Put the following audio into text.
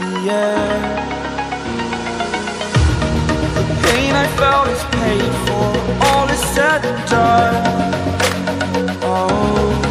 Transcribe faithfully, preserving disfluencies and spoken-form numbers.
yeah. The pain I felt is paid for, all is said and done. Oh,